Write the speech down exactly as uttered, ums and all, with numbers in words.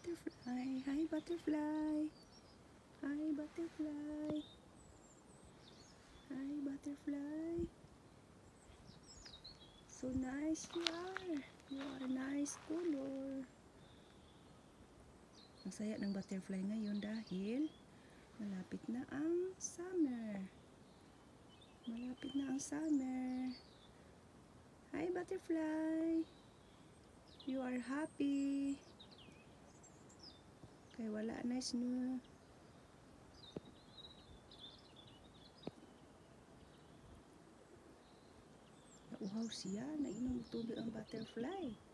butterfly. Hi, butterfly. Hi, butterfly. Hi, butterfly. So nice you are. You are nice color. Ang saya ng butterfly ngayon dahil malapit na ang summer. Malapit na ang summer. Hi, butterfly. You are happy. Kaya wala na snow. Nauhaw siya. Nainom tubig ang butterfly.